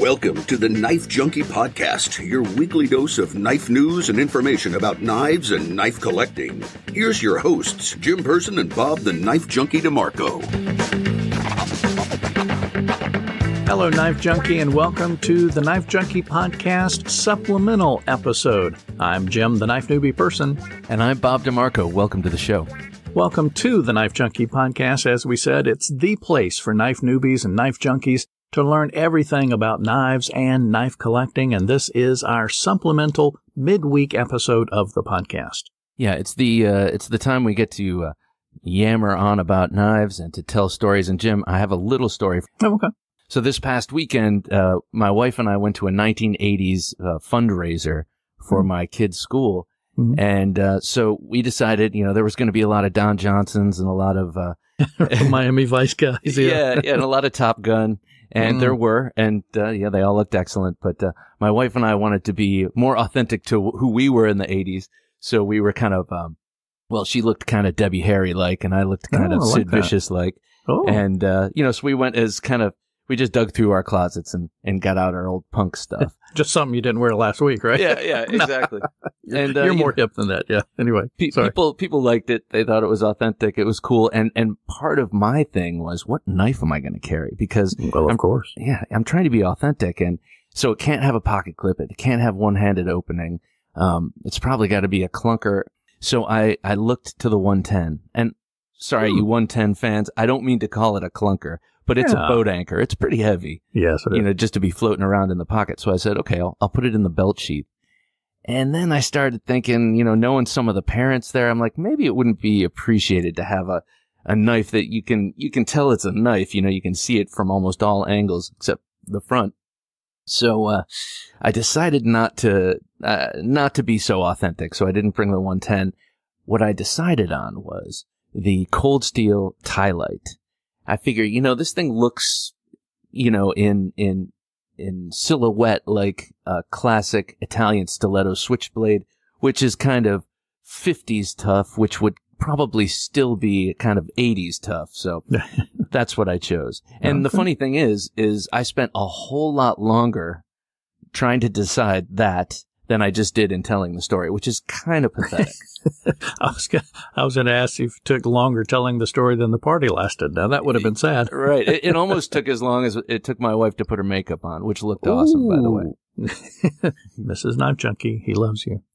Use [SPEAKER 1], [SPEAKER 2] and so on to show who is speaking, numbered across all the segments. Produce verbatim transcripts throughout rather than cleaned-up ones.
[SPEAKER 1] Welcome to the Knife Junkie Podcast, your weekly dose of knife news and information about knives and knife collecting. Here's your hosts, Jim Person and Bob the Knife Junkie DeMarco.
[SPEAKER 2] Hello, Knife Junkie, and welcome to the Knife Junkie Podcast supplemental episode. I'm Jim, the Knife Newbie Person.
[SPEAKER 3] And I'm Bob DeMarco. Welcome to the show.
[SPEAKER 2] Welcome to the Knife Junkie Podcast. As we said, it's the place for knife newbies and knife junkies to learn everything about knives and knife collecting, and this is our supplemental midweek episode of the podcast.
[SPEAKER 3] Yeah, it's the uh, it's the time we get to uh, yammer on about knives and to tell stories. And Jim, I have a little story.
[SPEAKER 2] Oh, okay.
[SPEAKER 3] So this past weekend, uh, my wife and I went to a nineteen eighties uh, fundraiser for mm-hmm. my kids' school. Mm-hmm. And uh, so we decided, you know, there was going to be a lot of Don Johnsons and a lot of uh,
[SPEAKER 2] Miami Vice guys. Yeah.
[SPEAKER 3] yeah, yeah, and a lot of Top Gun. And mm. there were, and uh, yeah, they all looked excellent. But uh, my wife and I wanted to be more authentic to who we were in the eighties. So we were kind of, um, well, she looked kind of Debbie Harry-like, and I looked kind
[SPEAKER 2] oh,
[SPEAKER 3] of
[SPEAKER 2] like
[SPEAKER 3] Sid Vicious-like.
[SPEAKER 2] Oh.
[SPEAKER 3] And, uh, you know, so we went as kind of, we just dug through our closets and, and got out our old punk stuff.
[SPEAKER 2] Just something you didn't wear last week, right?
[SPEAKER 3] Yeah, yeah, exactly.
[SPEAKER 2] you're
[SPEAKER 3] and uh,
[SPEAKER 2] you're more
[SPEAKER 3] you,
[SPEAKER 2] hip than that, yeah. Anyway,
[SPEAKER 3] pe-
[SPEAKER 2] sorry.
[SPEAKER 3] people people liked it. They thought it was authentic. It was cool. And and part of my thing was, what knife am I going to carry? Because
[SPEAKER 2] well, of
[SPEAKER 3] I'm,
[SPEAKER 2] course,
[SPEAKER 3] yeah, I'm trying to be authentic, and so it can't have a pocket clip. It can't have one-handed opening. Um, it's probably got to be a clunker. So I I looked to the one ten, and sorry,
[SPEAKER 2] hmm.
[SPEAKER 3] you one ten fans, I don't mean to call it a clunker. But it's
[SPEAKER 2] yeah.
[SPEAKER 3] a boat anchor. It's pretty heavy.
[SPEAKER 2] Yes, it
[SPEAKER 3] you
[SPEAKER 2] is.
[SPEAKER 3] know, just to be floating around in the pocket. So I said, okay, I'll, I'll put it in the belt sheath. And then I started thinking, you know, knowing some of the parents there, I'm like, maybe it wouldn't be appreciated to have a, a knife that you can, you can tell it's a knife. You know, you can see it from almost all angles except the front. So, uh, I decided not to, uh, not to be so authentic. So I didn't bring the one ten. What I decided on was the Cold Steel Tie-Lite. I figure, you know, this thing looks, you know, in, in, in silhouette like a classic Italian stiletto switchblade, which is kind of fifties tough, which would probably still be kind of eighties tough. So that's what I chose. And okay. The funny thing is, is I spent a whole lot longer trying to decide that than I just did in telling the story, which is kind of pathetic.
[SPEAKER 2] I was gonna, I was going to ask if it took longer telling the story than the party lasted. Now, that would have been sad.
[SPEAKER 3] Right. It, it almost took as long as it took my wife to put her makeup on, which looked Ooh. awesome, by the way.
[SPEAKER 2] Missus Knife Junkie, he loves you.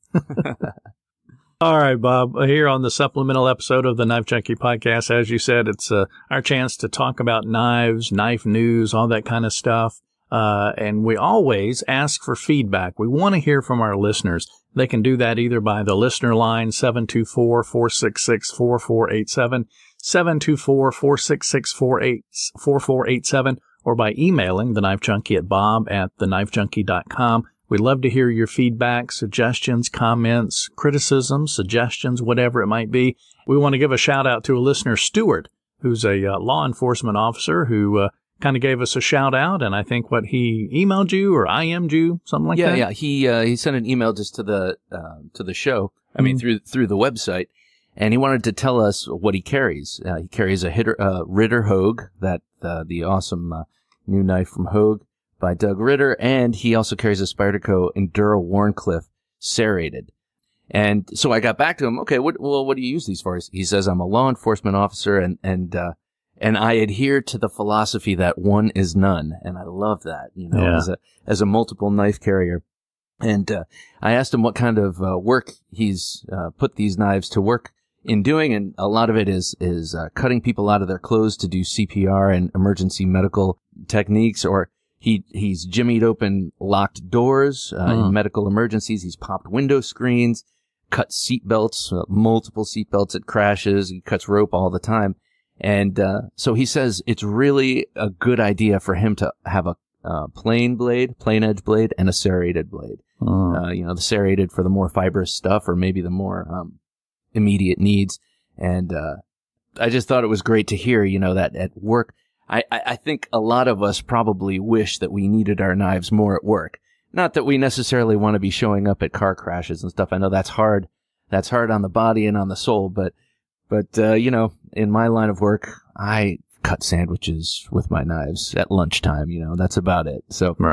[SPEAKER 2] All right, Bob, here on the supplemental episode of the Knife Junkie Podcast, as you said, it's uh, our chance to talk about knives, knife news, all that kind of stuff. Uh, and we always ask for feedback. We want to hear from our listeners. They can do that either by the listener line, seven two four, four six six, four four eight seven, seven two four, four six six, four four eight seven, or by emailing the Knife Junkie at bob at the knife junkie dot com. We'd love to hear your feedback, suggestions, comments, criticisms, suggestions, whatever it might be. We want to give a shout out to a listener, Stuart, who's a uh, law enforcement officer who, uh, kind of gave us a shout out, and I think what he emailed you or I M'd you, something like
[SPEAKER 3] yeah,
[SPEAKER 2] that.
[SPEAKER 3] Yeah, yeah. He uh, he sent an email just to the uh, to the show. I mm-hmm. mean, through through the website, and he wanted to tell us what he carries. Uh, he carries a Hitter, uh, Ritter Hogue, that uh, the awesome uh, new knife from Hogue by Doug Ritter, and he also carries a Spyderco Enduro Wharncliffe serrated. And so I got back to him. Okay, what well, what do you use these for? He says, I'm a law enforcement officer, and and uh, And I adhere to the philosophy that one is none. And I love that, you know,
[SPEAKER 2] yeah.
[SPEAKER 3] as a, as a multiple knife carrier. And, uh, I asked him what kind of, uh, work he's, uh, put these knives to work in doing. And a lot of it is, is, uh, cutting people out of their clothes to do C P R and emergency medical techniques. Or he, he's jimmied open locked doors, uh, mm. in medical emergencies. He's popped window screens, cut seat belts, uh, multiple seat belts at crashes. He cuts rope all the time. And uh so he says it's really a good idea for him to have a uh, plain blade, plain edge blade, and a serrated blade. Mm. Uh, you know, the serrated for the more fibrous stuff, or maybe the more um immediate needs. And uh I just thought it was great to hear, you know, that at work, I, I, I think a lot of us probably wish that we needed our knives more at work. Not that we necessarily want to be showing up at car crashes and stuff. I know that's hard. That's hard on the body and on the soul, but But, uh, you know, in my line of work, I cut sandwiches with my knives at lunchtime, you know, that's about it. So
[SPEAKER 2] right.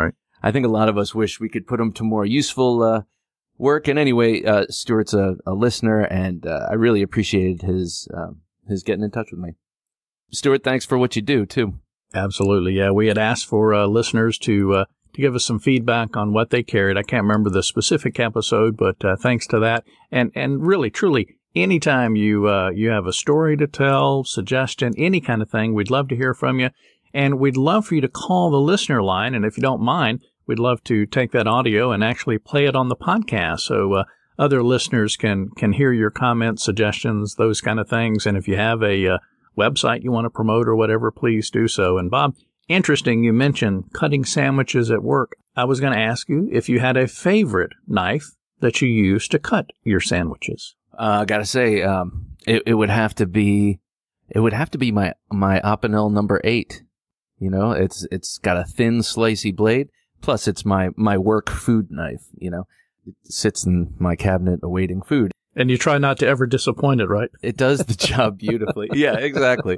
[SPEAKER 3] I think a lot of us wish we could put them to more useful uh, work. And anyway, uh, Stuart's a, a listener, and uh, I really appreciated his uh, his getting in touch with me. Stuart, thanks for what you do, too.
[SPEAKER 2] Absolutely, yeah. We had asked for uh, listeners to uh, to give us some feedback on what they carried. I can't remember the specific episode, but uh, thanks to that. And and really, truly, anytime you uh, you have a story to tell, suggestion, any kind of thing, we'd love to hear from you. And we'd love for you to call the listener line. And if you don't mind, we'd love to take that audio and actually play it on the podcast so uh, other listeners can, can hear your comments, suggestions, those kind of things. And if you have a uh, website you want to promote or whatever, please do so. And Bob, interesting, you mentioned cutting sandwiches at work. I was going to ask you if you had a favorite knife that you use to cut your sandwiches.
[SPEAKER 3] Uh, I gotta say, um, it, it would have to be, it would have to be my, my Opinel number eight. You know, it's, it's got a thin, slicey blade. Plus, it's my, my work food knife, you know. It sits in my cabinet awaiting food.
[SPEAKER 2] And you try not to ever disappoint it, right?
[SPEAKER 3] It does the job beautifully. Yeah, exactly.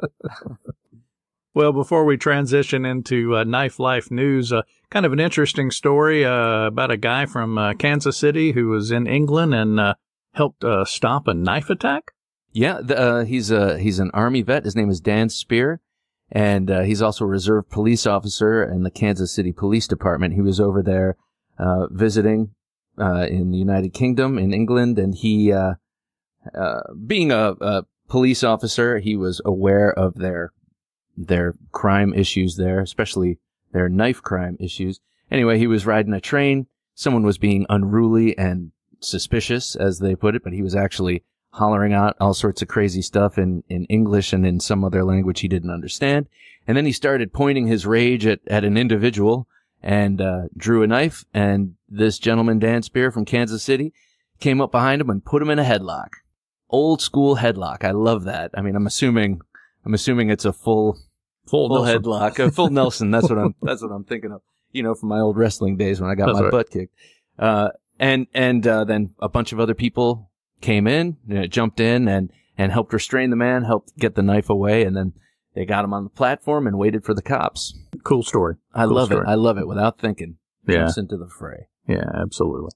[SPEAKER 2] Well, before we transition into uh, Knife Life news, uh, kind of an interesting story uh, about a guy from uh, Kansas City who was in England and uh, helped uh, stop a knife attack.
[SPEAKER 3] Yeah, the, uh, he's a he's an Army vet. His name is Dan Spear, and uh, he's also a reserve police officer in the Kansas City Police Department. He was over there uh, visiting uh, in the United Kingdom, in England, and he, uh, uh, being a, a police officer, he was aware of their their crime issues there, especially their knife crime issues. Anyway, he was riding a train. Someone was being unruly and suspicious, as they put it, but he was actually hollering out all sorts of crazy stuff in, in English and in some other language he didn't understand. And then he started pointing his rage at, at an individual and uh, drew a knife. And this gentleman, Dan Spear from Kansas City, came up behind him and put him in a headlock. Old school headlock. I love that. I mean, I'm assuming I'm assuming it's a full
[SPEAKER 2] full,
[SPEAKER 3] full
[SPEAKER 2] Nelson.
[SPEAKER 3] headlock, a full Nelson. That's what I'm that's what I'm thinking of. You know, from my old wrestling days when I got
[SPEAKER 2] That's
[SPEAKER 3] my
[SPEAKER 2] right.
[SPEAKER 3] butt kicked. Uh, and and uh, then a bunch of other people came in, you know, jumped in and, and helped restrain the man, helped get the knife away, and then they got him on the platform and waited for the cops.
[SPEAKER 2] Cool story.
[SPEAKER 3] I
[SPEAKER 2] cool
[SPEAKER 3] love
[SPEAKER 2] story.
[SPEAKER 3] it. I love it without thinking.
[SPEAKER 2] Yeah.
[SPEAKER 3] Jumps into the fray.
[SPEAKER 2] Yeah, absolutely.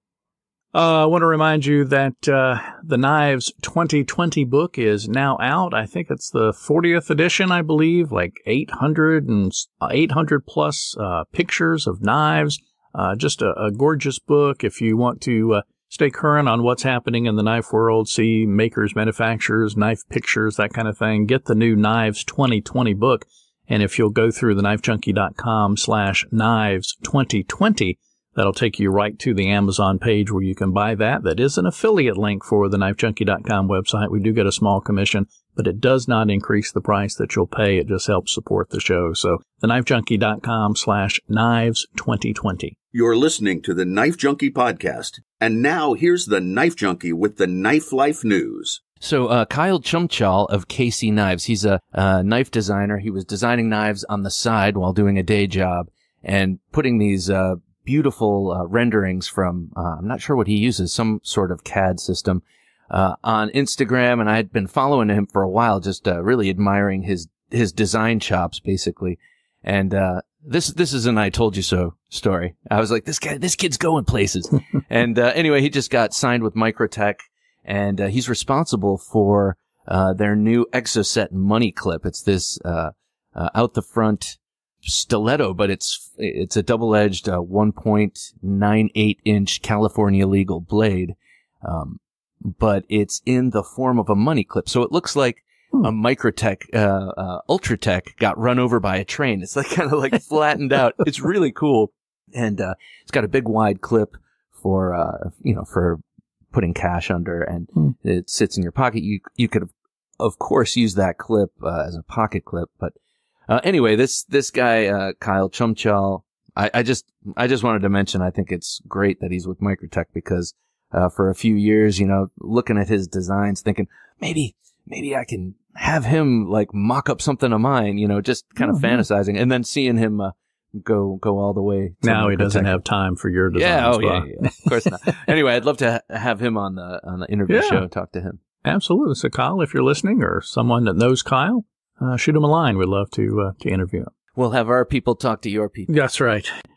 [SPEAKER 2] Uh, I want to remind you that uh, the Knives twenty twenty book is now out. I think it's the fortieth edition, I believe, like eight hundred and eight hundred plus uh, pictures of knives. Uh, just a, a gorgeous book if you want to uh, stay current on what's happening in the knife world, see makers, manufacturers, knife pictures, that kind of thing. Get the new Knives twenty twenty book. And if you'll go through the knife junkie dot com slash knives twenty twenty, that'll take you right to the Amazon page where you can buy that. That is an affiliate link for the knife junkie dot com website. We do get a small commission, but it does not increase the price that you'll pay. It just helps support the show. So the knife junkie dot com slash knives twenty twenty.
[SPEAKER 1] You're listening to the Knife Junkie podcast. And now here's the Knife Junkie with the Knife Life news.
[SPEAKER 3] So uh, Kyle Chumchal of K C Knives, he's a uh, knife designer. He was designing knives on the side while doing a day job and putting these uh, beautiful uh, renderings from, uh, I'm not sure what he uses, some sort of C A D system, uh, on Instagram. And I had been following him for a while, just uh, really admiring his his design chops, basically. And uh, this this is an I told you so story. I was like, this guy, this kid's going places. And uh, anyway, he just got signed with Microtech. And uh, he's responsible for uh, their new Exocet money clip. It's this uh, uh, out the front stiletto, but it's it's a double-edged uh, one point nine eight inch California legal blade, um, but it's in the form of a money clip. So it looks like hmm. a Microtech uh, uh, Ultratech got run over by a train. It's like kind of like flattened out. It's really cool, and uh, it's got a big wide clip for uh, you know for. putting cash under, and hmm. it sits in your pocket. You you could, of course, use that clip uh, as a pocket clip. But uh, anyway, this this guy uh, Kyle Chumchal, I, I just I just wanted to mention. I think it's great that he's with Microtech because uh, for a few years, you know, looking at his designs, thinking maybe maybe I can have him like mock up something of mine. You know, just kind of oh, fantasizing, man. And then seeing him. Uh, go go all the way to
[SPEAKER 2] now
[SPEAKER 3] Microtech.
[SPEAKER 2] He doesn't have time for your designs.
[SPEAKER 3] Yeah, oh yeah, yeah, of course not. Anyway, I'd love to ha- have him on the on the interview
[SPEAKER 2] yeah.
[SPEAKER 3] show, talk to him.
[SPEAKER 2] Absolutely. So Kyle, if you're listening or someone that knows Kyle, uh, shoot him a line. We'd love to uh, to interview him.
[SPEAKER 3] We'll have our people talk to your people.
[SPEAKER 2] That's right.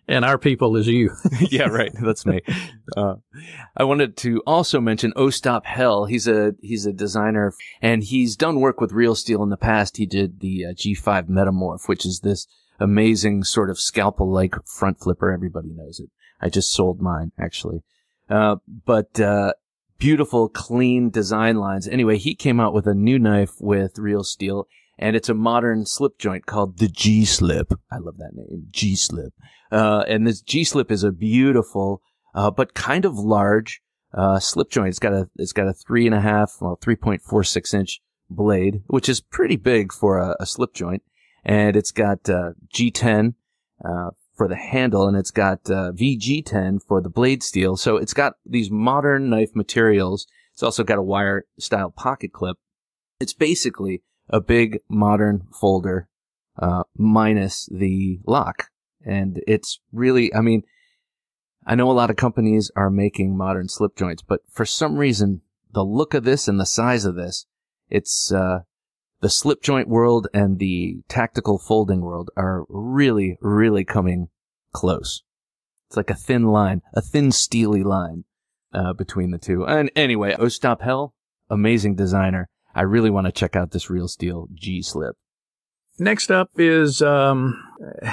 [SPEAKER 2] And our people is you.
[SPEAKER 3] Yeah, right. That's me. Uh, I wanted to also mention Ostap Hell. He's a he's a designer, and he's done work with Real Steel in the past. He did the uh, G five Metamorph, which is this amazing sort of scalpel-like front flipper. Everybody knows it. I just sold mine, actually. Uh, but uh, beautiful, clean design lines. Anyway, he came out with a new knife with Real Steel, and it's a modern slip joint called the G-Slip. I love that name, G-Slip. Uh, and this G-Slip is a beautiful, uh, but kind of large, uh, slip joint. It's got a, it's got a three and a half, well, three point four six inch blade, which is pretty big for a, a slip joint. And it's got, uh, G ten, uh, for the handle, and it's got, uh, V G ten for the blade steel. So it's got these modern knife materials. It's also got a wire style pocket clip. It's basically a big modern folder, uh, minus the lock. And it's really, I mean, I know a lot of companies are making modern slip joints, but for some reason, the look of this and the size of this, it's, uh, the slip joint world and the tactical folding world are really, really coming close. It's like a thin line, a thin steely line, uh, between the two. And anyway, Ostap Hell, amazing designer. I really want to check out this Real Steel G-Slip.
[SPEAKER 2] Next up is, um,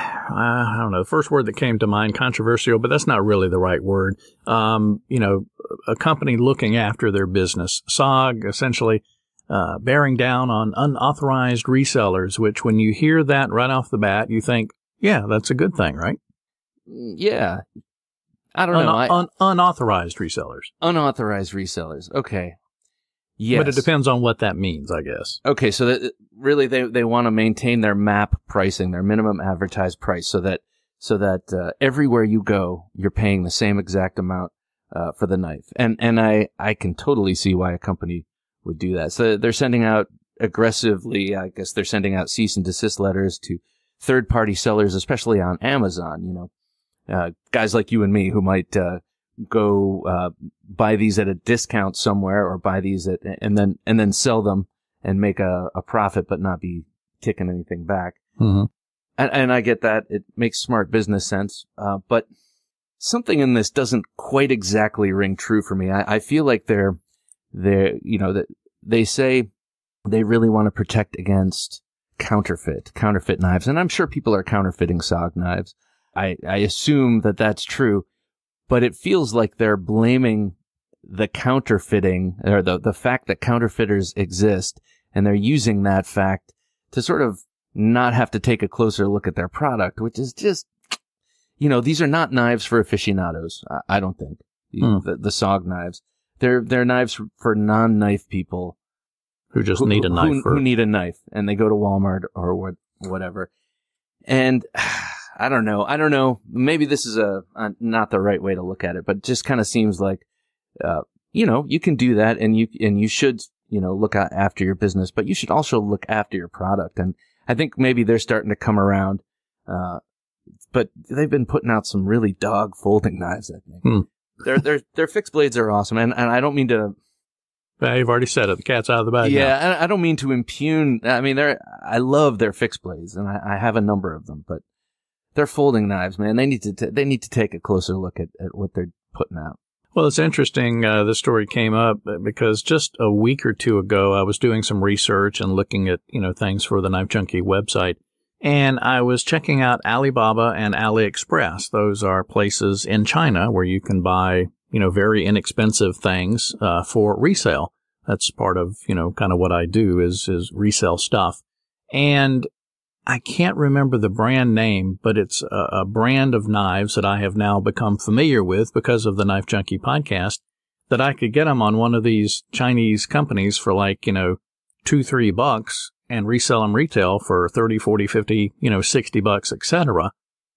[SPEAKER 2] I don't know, the first word that came to mind, controversial, but that's not really the right word. Um, you know, a company looking after their business. S O G, essentially, uh, bearing down on unauthorized resellers, which when you hear that right off the bat, you think, yeah, that's a good thing, right?
[SPEAKER 3] Yeah. I don't
[SPEAKER 2] Un-
[SPEAKER 3] know. I,
[SPEAKER 2] un- unauthorized resellers.
[SPEAKER 3] Unauthorized resellers. Okay. Yes.
[SPEAKER 2] But it depends on what that means, I guess.
[SPEAKER 3] Okay, so that really they they want to maintain their M A P pricing, their minimum advertised price, so that so that uh, everywhere you go, you're paying the same exact amount uh, for the knife. And and I I can totally see why a company would do that. So they're sending out aggressively, I guess they're sending out cease and desist letters to third party sellers, especially on Amazon. You know, uh, guys like you and me who might uh, go uh, buy these at a discount somewhere, or buy these at and then and then sell them and make a, a profit, but not be kicking anything back.
[SPEAKER 2] Mm-hmm.
[SPEAKER 3] And, and I get that. It makes smart business sense. Uh, but something in this doesn't quite exactly ring true for me. I, I feel like they're, they're, you know, that they say they really want to protect against counterfeit, counterfeit knives. And I'm sure people are counterfeiting S O G knives. I, I assume that that's true, but it feels like they're blaming the counterfeiting, or the, the fact that counterfeiters exist, and they're using that fact to sort of not have to take a closer look at their product, which is just, you know, these are not knives for aficionados. I, I don't think
[SPEAKER 2] Hmm.
[SPEAKER 3] the, the S O G knives. They're they're knives for non-knife people
[SPEAKER 2] Who just
[SPEAKER 3] who,
[SPEAKER 2] need a knife
[SPEAKER 3] who,
[SPEAKER 2] for
[SPEAKER 3] who need a knife, and they go to Walmart or what whatever. And I don't know. I don't know. Maybe this is a, a not the right way to look at it, but it just kind of seems like, uh, you know, you can do that, and you and you should, you know, look out after your business, but you should also look after your product. And I think maybe they're starting to come around. Uh, but they've been putting out some really dog folding knives, I think.
[SPEAKER 2] Hmm.
[SPEAKER 3] Their their their fixed blades are awesome, and and I don't mean to.
[SPEAKER 2] Well, you've already said it. The cat's out of the bag.
[SPEAKER 3] Yeah,
[SPEAKER 2] now.
[SPEAKER 3] I, I don't mean to impugn. I mean, they're. I love their fixed blades, and I, I have a number of them. But they're folding knives, man. They need to. T- they need to take a closer look at, at what they're putting out.
[SPEAKER 2] Well, it's interesting. Uh, this story came up because just a week or two ago, I was doing some research and looking at you know things for the Knife Junkie website, and I was checking out Alibaba and AliExpress. Those are places in China where you can buy you know very inexpensive things uh, for resale. That's part of, you know, kind of what I do is, is resell stuff. And I can't remember the brand name, but it's a, a brand of knives that I have now become familiar with because of the Knife Junkie podcast, that I could get them on one of these Chinese companies for like, you know, two, three bucks and resell them retail for thirty, forty, fifty, you know, sixty bucks, et cetera.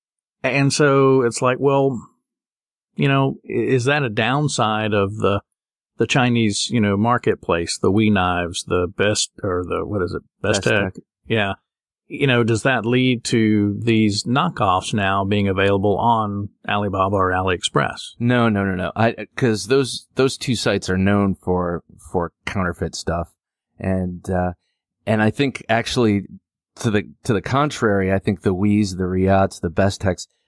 [SPEAKER 2] And so it's like, well, you know, is that a downside of the the Chinese, you know, marketplace, the Wee Knives, the best, or the, what is it? Best,
[SPEAKER 3] Best
[SPEAKER 2] Tech.
[SPEAKER 3] Tech.
[SPEAKER 2] Yeah. You know, does that lead to these knockoffs now being available on Alibaba or AliExpress?
[SPEAKER 3] No, no, no, no. I because those those two sites are known for for counterfeit stuff, and uh, and I think actually to the to the contrary, I think the Wees, the Riots, the Best Techs,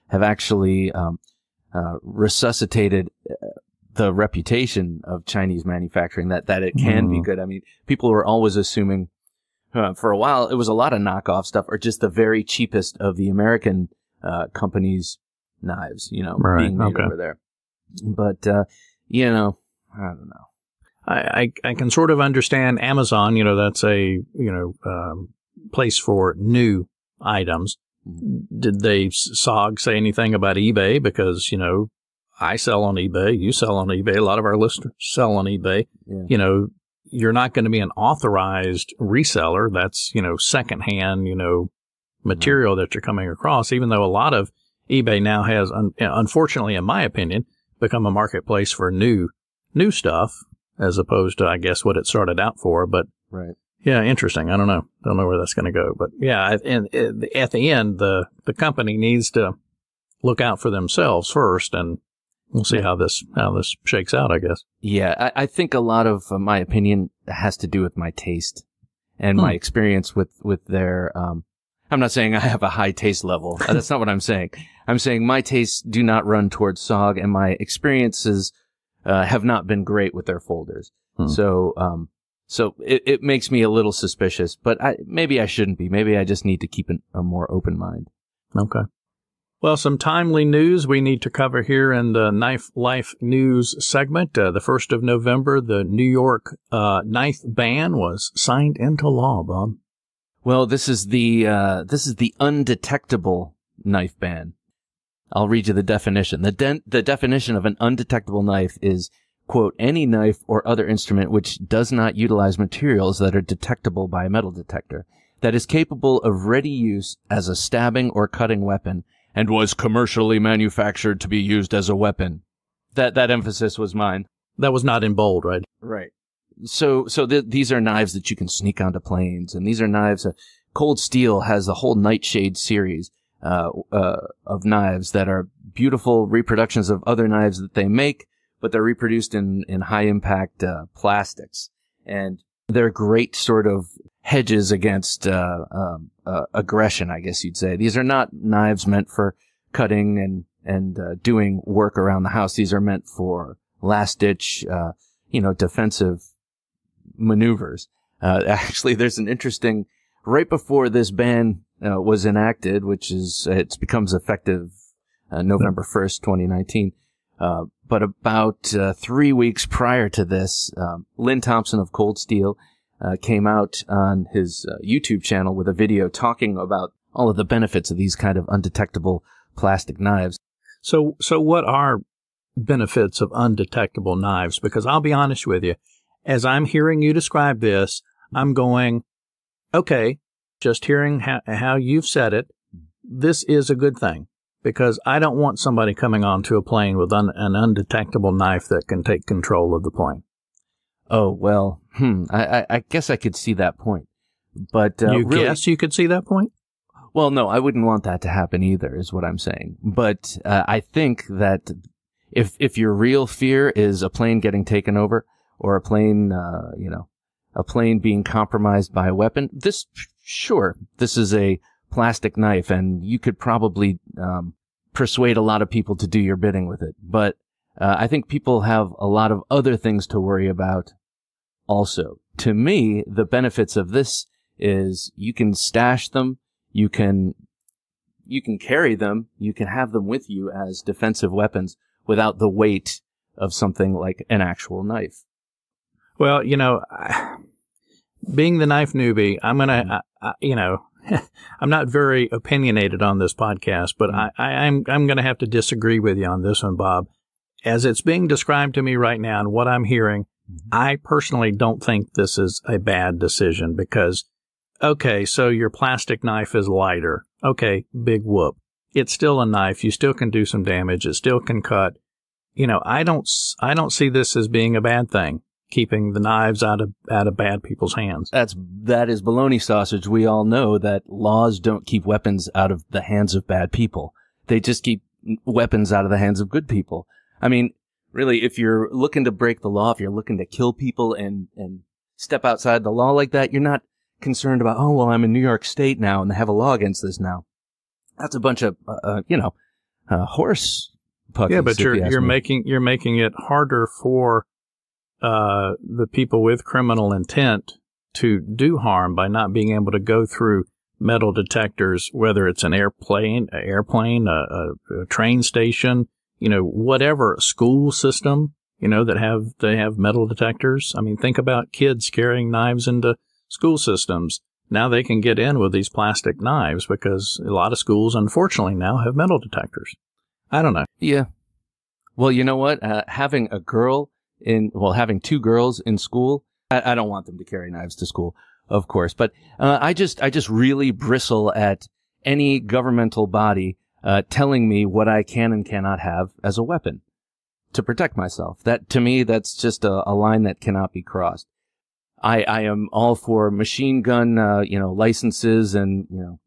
[SPEAKER 3] have actually um, uh, resuscitated the reputation of Chinese manufacturing, that, that it can mm. be good. I mean, people were always assuming, uh, for a while, it was a lot of knockoff stuff or just the very cheapest of the American uh, companies' knives, you know,
[SPEAKER 2] right.
[SPEAKER 3] being made
[SPEAKER 2] okay.
[SPEAKER 3] over there. But, uh, you know, I don't know.
[SPEAKER 2] I, I, I can sort of understand Amazon, you know, that's a, you know, um, place for new items. Did they, S O G, say anything about eBay? Because, you know, I sell on eBay, you sell on eBay, a lot of our listeners sell on eBay. Yeah. You know, you're not going to be an authorized reseller. That's, you know, secondhand, you know, material right. that you're coming across, even though a lot of eBay now has, un- unfortunately, in my opinion, become a marketplace for new, new stuff as opposed to, I guess, what it started out for. But
[SPEAKER 3] right.
[SPEAKER 2] yeah, interesting. I don't know. Don't know where that's going to go. But yeah, and at the end, the, the company needs to look out for themselves first, and we'll see how this how this shakes out, I guess.
[SPEAKER 3] Yeah, I, I think a lot of uh, my opinion has to do with my taste and hmm. my experience with with their. Um, I'm not saying I have a high taste level. That's not what I'm saying. I'm saying my tastes do not run towards S O G, and my experiences uh, have not been great with their folders. Hmm. So, um, so it, it makes me a little suspicious. But I, maybe I shouldn't be. Maybe I just need to keep an, a more open mind.
[SPEAKER 2] Okay. Well, some timely news we need to cover here in the Knife Life News segment. Uh, the first of November, the New York uh, knife ban was signed into law, Bob.
[SPEAKER 3] Well, this is the uh, this is the undetectable knife ban. I'll read you the definition. The de- the definition of an undetectable knife is, quote, any knife or other instrument which does not utilize materials that are detectable by a metal detector, that is capable of ready use as a stabbing or cutting weapon, and was commercially manufactured to be used as a weapon. That that emphasis was mine.
[SPEAKER 2] That was not in bold, right?
[SPEAKER 3] Right. So so th- these are knives that you can sneak onto planes, and these are knives. Uh, Cold Steel has the whole Nightshade series uh, uh, of knives that are beautiful reproductions of other knives that they make, but they're reproduced in in high impact uh, plastics, and they're great sort of hedges against uh, um, uh, aggression, I guess you'd say. These are not knives meant for cutting and and uh, doing work around the house. These are meant for last ditch, uh, you know, defensive maneuvers. Uh, actually, there's an interesting, right before this ban uh, was enacted, which is, it becomes effective uh, November first, twenty nineteen. Uh, but about uh, three weeks prior to this, um, Lynn Thompson of Cold Steel uh, came out on his uh, YouTube channel with a video talking about all of the benefits of these kind of undetectable plastic knives.
[SPEAKER 2] So, so what are benefits of undetectable knives? Because I'll be honest with you, as I'm hearing you describe this, I'm going, okay, just hearing how, how you've said it, this is a good thing, because I don't want somebody coming onto a plane with un, an undetectable knife that can take control of the plane.
[SPEAKER 3] Oh, well, hmm, I, I, I guess I could see that point. But uh,
[SPEAKER 2] you
[SPEAKER 3] really,
[SPEAKER 2] guess you could see that point?
[SPEAKER 3] Well, no, I wouldn't want that to happen either, is what I'm saying. But uh, I think that if if your real fear is a plane getting taken over, or a plane, uh, you know, a plane being compromised by a weapon, this, sure, this is a plastic knife, and you could probably um, persuade a lot of people to do your bidding with it. But uh, I think people have a lot of other things to worry about also. To me, the benefits of this is you can stash them, you can, you can carry them, you can have them with you as defensive weapons without the weight of something like an actual knife.
[SPEAKER 2] Well, you know, being the knife newbie, I'm going to, you know, I'm not very opinionated on this podcast, but I, I, I'm, I'm going to have to disagree with you on this one, Bob. As it's being described to me right now and what I'm hearing, I personally don't think this is a bad decision because, okay, so your plastic knife is lighter. Okay, big whoop. It's still a knife. You still can do some damage. It still can cut. You know, I don't, I don't see this as being a bad thing, keeping the knives out of, out of bad people's hands.
[SPEAKER 3] That's, that is baloney sausage. We all know that laws don't keep weapons out of the hands of bad people. They just keep weapons out of the hands of good people. I mean, really, if you're looking to break the law, if you're looking to kill people and, and step outside the law like that, you're not concerned about, oh, well, I'm in New York State now and they have a law against this now. That's a bunch of, uh, you know, uh, horse puppies.
[SPEAKER 2] Yeah, but you're
[SPEAKER 3] you
[SPEAKER 2] you're
[SPEAKER 3] me.
[SPEAKER 2] making you're making it harder for uh, the people with criminal intent to do harm by not being able to go through metal detectors, whether it's an airplane, an airplane, a, a, a train station, you know, whatever, school system, you know, that have they have metal detectors. I mean, think about kids carrying knives into school systems. Now they can get in with these plastic knives because a lot of schools, unfortunately, now have metal detectors. I don't know.
[SPEAKER 3] Yeah. Well, you know what? Uh, having a girl in, well, having two girls in school, I, I don't want them to carry knives to school, of course. But uh, I just, I just really bristle at any governmental body uh, telling me what I can and cannot have as a weapon to protect myself. That, to me, that's just a, a line that cannot be crossed. I, I am all for machine gun, uh, you know, licenses and, you know,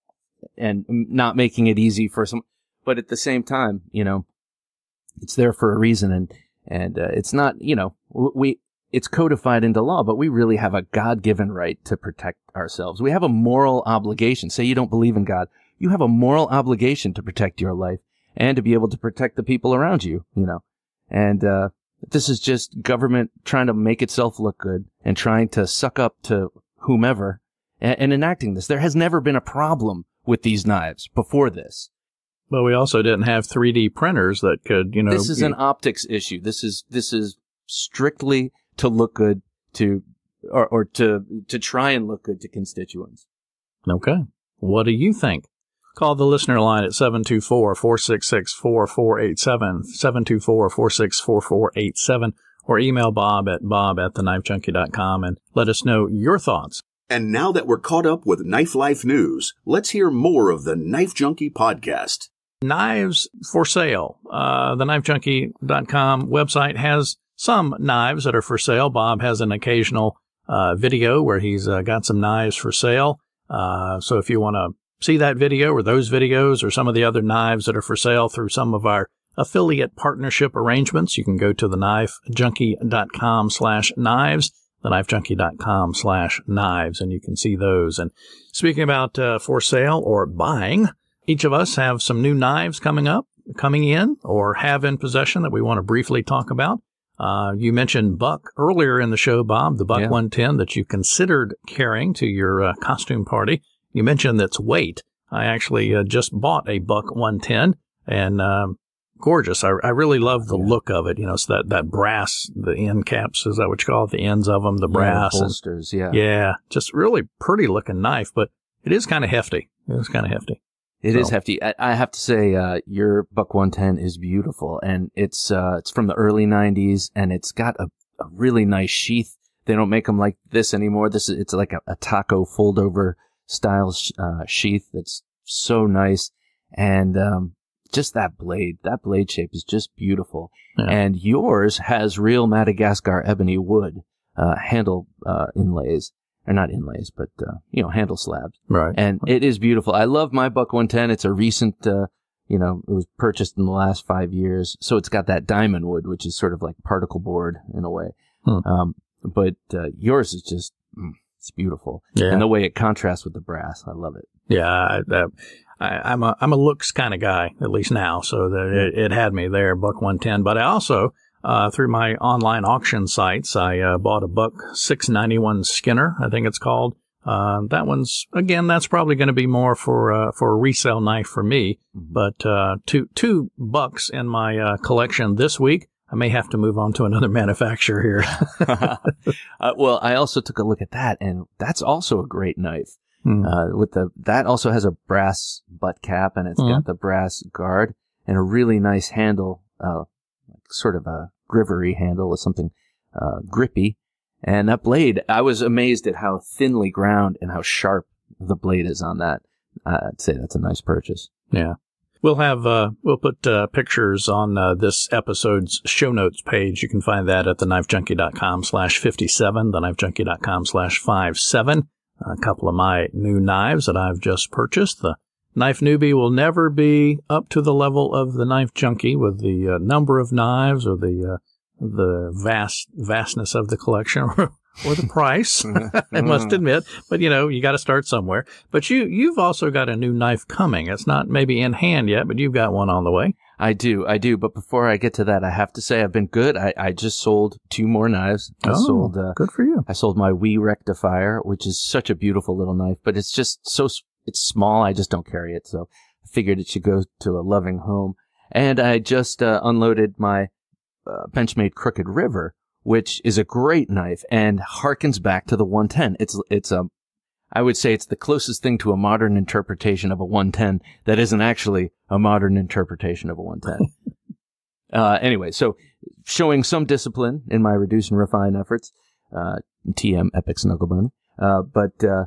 [SPEAKER 3] and not making it easy for some. But at the same time, you know, it's there for a reason, and and uh, it's not, you know, we it's codified into law, but we really have a God-given right to protect ourselves. We have a moral obligation. Say you don't believe in God, you have a moral obligation to protect your life and to be able to protect the people around you, you know. And uh, this is just government trying to make itself look good and trying to suck up to whomever and, and enacting this. There has never been a problem with these knives before this.
[SPEAKER 2] But we also didn't have three D printers that could, you know.
[SPEAKER 3] This is an optics issue. This is this is strictly to look good to, or, or to to try and look good to constituents.
[SPEAKER 2] Okay. What do you think? Call the listener line at seven two four, four six six, four four eight seven, seven two four, four six four, four eight seven, or email Bob at bob at the knife junkie dot com and let us know your thoughts.
[SPEAKER 1] And now that we're caught up with Knife Life news, let's hear more of the Knife Junkie podcast.
[SPEAKER 2] Knives for sale. Uh, the knife junkie dot com website has some knives that are for sale. Bob has an occasional uh, video where he's uh, got some knives for sale. Uh, so if you want to see that video or those videos or some of the other knives that are for sale through some of our affiliate partnership arrangements, you can go to the knife junkie dot com slash knives, the knife junkie dot com slash knives, and you can see those. And speaking about uh, for sale or buying, each of us have some new knives coming up, coming in, or have in possession that we want to briefly talk about. Uh, you mentioned Buck earlier in the show, Bob, the Buck
[SPEAKER 3] yeah.
[SPEAKER 2] one ten that you considered carrying to your uh, costume party. You mentioned its weight. I actually uh, just bought a Buck one ten, and um, gorgeous. I, I really love the
[SPEAKER 3] yeah.
[SPEAKER 2] look of it. You know, it's that, that brass, the end caps, is that what you call it? The ends of them, the brass.
[SPEAKER 3] Yeah, the bolsters, yeah.
[SPEAKER 2] Yeah, just really pretty looking knife, but it is kind of hefty. It is kind of hefty.
[SPEAKER 3] It
[SPEAKER 2] so.
[SPEAKER 3] is hefty. I, I have to say, uh, your Buck one ten is beautiful, and it's uh, it's from the early nineties, and it's got a, a really nice sheath. They don't make them like this anymore. This is, it's like a, a taco fold over style sh- uh, sheath that's so nice, and um, just that blade, that blade shape is just beautiful. Yeah. And yours has real Madagascar ebony wood uh, handle uh, inlays. Or not inlays, but, uh, you know, handle slabs.
[SPEAKER 2] Right.
[SPEAKER 3] And it is beautiful. I love my Buck one ten. It's a recent, uh, you know, it was purchased in the last five years. So it's got that diamond wood, which is sort of like particle board in a way. Hmm. Um, but, uh, yours is just, mm, it's beautiful. Yeah. And the way it contrasts with the brass, I love it.
[SPEAKER 2] Yeah. I, I, I'm a, I'm a looks kind of guy, at least now. So that it, it had me there, Buck one ten. But I also, Uh, through my online auction sites, I uh, bought a Buck six ninety-one Skinner, I think it's called. Uh, that one's, again, that's probably going to be more for uh, for a resale knife for me. Mm-hmm. But uh, two two Bucks in my uh, collection this week. I may have to move on to another manufacturer here.
[SPEAKER 3] uh, well, I also took a look at that, and that's also a great knife.
[SPEAKER 2] Mm.
[SPEAKER 3] Uh, with the that also has a brass butt cap, and it's mm. got the brass guard and a really nice handle. Uh, sort of a grivery handle with something uh, grippy. And that blade, I was amazed at how thinly ground and how sharp the blade is on that. I'd say that's a nice purchase.
[SPEAKER 2] Yeah. We'll have, uh, we'll put uh, pictures on uh, this episode's show notes page. You can find that at the knife junkie dot com slash fifty-seven, the knife junkie dot com slash fifty-seven. A couple of my new knives that I've just purchased. The Knife Newbie will never be up to the level of the Knife Junkie with the uh, number of knives or the uh, the vast vastness of the collection, or the price, I must admit. But, you know, you got to start somewhere. But you, you've also got a new knife coming. It's not maybe in hand yet, but you've got one on the way.
[SPEAKER 3] I do, I do. But before I get to that, I have to say I've been good. I, I just sold two more knives. I
[SPEAKER 2] oh,
[SPEAKER 3] sold, uh,
[SPEAKER 2] good for you.
[SPEAKER 3] I sold my Wii Rectifier, which is such a beautiful little knife, but it's just so, it's small. I just don't carry it. So I figured it should go to a loving home. And I just uh, unloaded my uh, Benchmade Crooked River, which is a great knife and harkens back to the one ten. It's, it's a, I would say it's the closest thing to a modern interpretation of a one ten that isn't actually a modern interpretation of a one ten. uh, anyway, so showing some discipline in my reduce and refine efforts, uh, T M Epic Snugglebone. Uh, but, uh,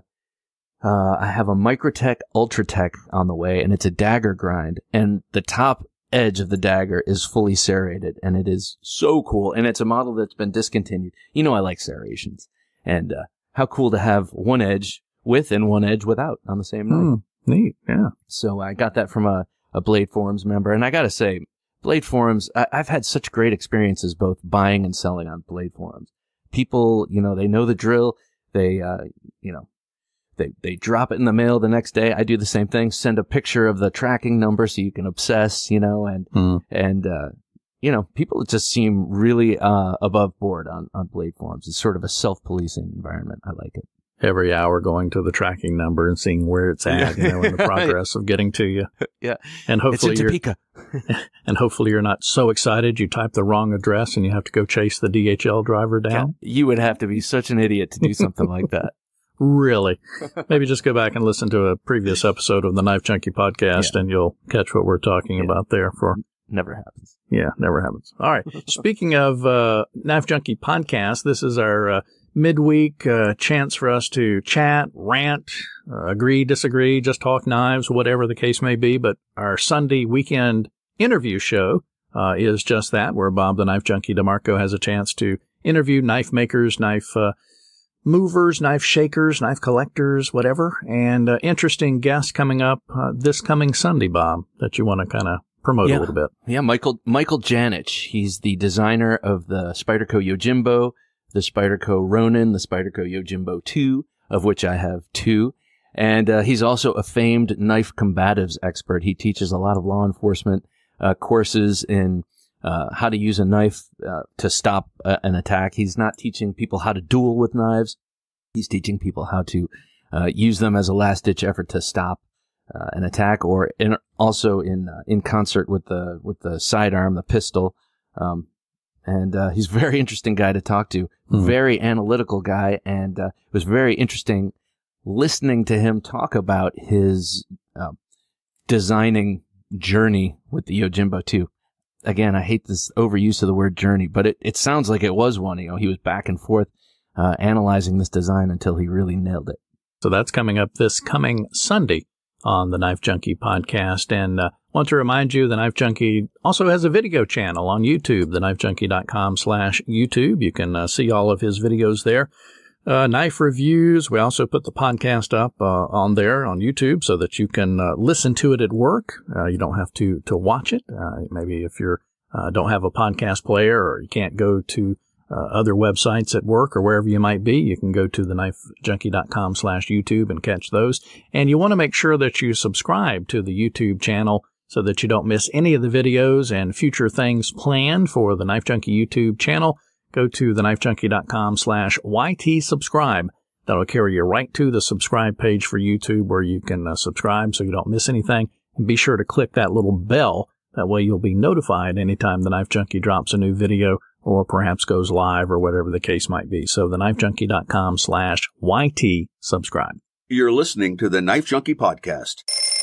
[SPEAKER 3] uh, I have a Microtech Ultratech on the way, and it's a dagger grind, and the top edge of the dagger is fully serrated, and it is so cool. And it's a model that's been discontinued. You know, I like serrations, and, uh, how cool to have one edge with and one edge without on the same knife.
[SPEAKER 2] Mm, neat, yeah.
[SPEAKER 3] So I got that from a, a Blade Forums member. And I got to say, Blade Forums, I, I've had such great experiences both buying and selling on Blade Forums. People, you know, they know the drill. They, uh, you know, they, they drop it in the mail the next day. I do the same thing. Send a picture of the tracking number so you can obsess, you know, and, mm. and, uh, you know, people just seem really, uh, above board on, on Blade Forums. It's sort of a self-policing environment. I like it.
[SPEAKER 2] Every hour going to the tracking number and seeing where it's at, you know, in the progress of getting to you.
[SPEAKER 3] Yeah.
[SPEAKER 2] And hopefully
[SPEAKER 3] it's in Topeka.
[SPEAKER 2] you're, and hopefully you're not so excited you type the wrong address and you have to go chase the D H L driver down.
[SPEAKER 3] Yeah, you would have to be such an idiot to do something like that.
[SPEAKER 2] Really? Maybe just go back and listen to a previous episode of the Knife Junkie podcast yeah. and you'll catch what we're talking yeah. about there for.
[SPEAKER 3] Never happens.
[SPEAKER 2] Yeah, never happens. All right. Speaking of uh, Knife Junkie podcast, this is our uh, midweek uh, chance for us to chat, rant, uh, agree, disagree, just talk knives, whatever the case may be. But our Sunday weekend interview show uh, is just that, where Bob the Knife Junkie DeMarco has a chance to interview knife makers, knife uh, movers, knife shakers, knife collectors, whatever. And uh, interesting guests coming up uh, this coming Sunday, Bob, that you want to kind of promote
[SPEAKER 3] yeah.
[SPEAKER 2] a little bit.
[SPEAKER 3] Yeah, Michael Michael Janich. He's the designer of the Spyderco Yojimbo, the Spyderco Ronin, the Spyderco Yojimbo two, of which I have two. And uh, he's also a famed knife combatives expert. He teaches a lot of law enforcement uh, courses in uh, how to use a knife uh, to stop uh, an attack. He's not teaching people how to duel with knives. He's teaching people how to uh, use them as a last-ditch effort to stop uh, an attack, or in, also in uh, in concert with the with the sidearm, the pistol. Um, And uh, he's a very interesting guy to talk to, mm-hmm. very analytical guy, and uh, it was very interesting listening to him talk about his uh, designing journey with the Yojimbo two. Again, I hate this overuse of the word journey, but it, it sounds like it was one. You know, he was back and forth uh, analyzing this design until he really nailed it.
[SPEAKER 2] So that's coming up this coming Sunday on the Knife Junkie podcast. And uh, want to remind you, the Knife Junkie also has a video channel on YouTube, the knife junkie dot com slash YouTube. You can uh, see all of his videos there. Uh, knife reviews. We also put the podcast up uh, on there on YouTube so that you can uh, listen to it at work. Uh, you don't have to to watch it. Uh, maybe if you uh, don't have a podcast player or you can't go to Uh, other websites at work or wherever you might be, you can go to the knife junkie dot com slash YouTube and catch those. And you want to make sure that you subscribe to the YouTube channel so that you don't miss any of the videos and future things planned for the Knife Junkie YouTube channel. Go to the knife junkie dot com slash Y T subscribe. That'll carry you right to the subscribe page for YouTube where you can uh, subscribe so you don't miss anything. And be sure to click that little bell. That way you'll be notified anytime the Knife Junkie drops a new video or perhaps goes live or whatever the case might be. So the knife junkie dot com slash Y T subscribe.
[SPEAKER 1] You're listening to the Knife Junkie podcast.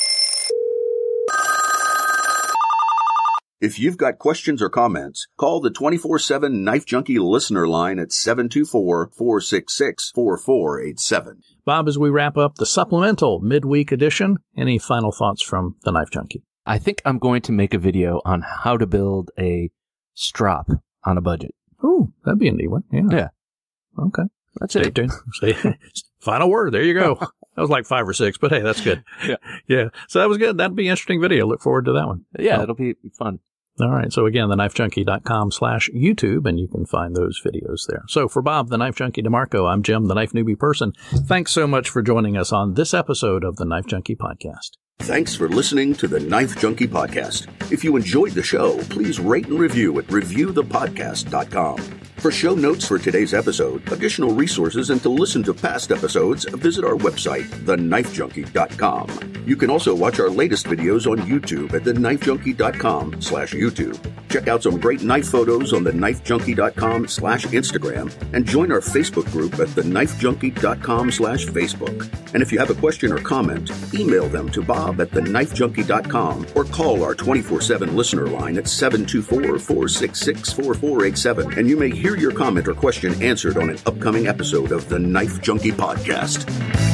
[SPEAKER 1] If you've got questions or comments, call the twenty-four seven Knife Junkie listener line at seven two four, four six six, four four eight seven.
[SPEAKER 2] Bob, as we wrap up the supplemental midweek edition, any final thoughts from the Knife Junkie?
[SPEAKER 3] I think I'm going to make a video on how to build a strop on a budget.
[SPEAKER 2] Ooh, that'd be a neat one. Yeah.
[SPEAKER 3] Yeah.
[SPEAKER 2] Okay.
[SPEAKER 3] That's
[SPEAKER 2] Stay
[SPEAKER 3] it.
[SPEAKER 2] tuned. Stay. Final word. There you go. That was like five or six, but hey, that's good.
[SPEAKER 3] Yeah.
[SPEAKER 2] Yeah. So that was good. That'd be an interesting video. Look forward to that one.
[SPEAKER 3] Yeah,
[SPEAKER 2] oh.
[SPEAKER 3] It'll be fun.
[SPEAKER 2] All right. So again, the knife junkie dot com slash YouTube, and you can find those videos there. So for Bob, the Knife Junkie DeMarco, I'm Jim, the Knife Newbie Person. Thanks so much for joining us on this episode of the Knife Junkie Podcast.
[SPEAKER 1] Thanks for listening to the Knife Junkie Podcast. If you enjoyed the show, please rate and review at review the podcast dot com. For show notes for today's episode, additional resources, and to listen to past episodes, visit our website, the knife junkie dot com. You can also watch our latest videos on YouTube at the knife junkie dot com slash YouTube. Check out some great knife photos on the knife junkie dot com slash Instagram, and join our Facebook group at the knife junkie dot com slash Facebook. And if you have a question or comment, email them to Bob at the knife junkie dot com or call our twenty-four seven listener line at seven two four, four six six, four four eight seven, and you may hear your comment or question answered on an upcoming episode of the Knife Junkie Podcast.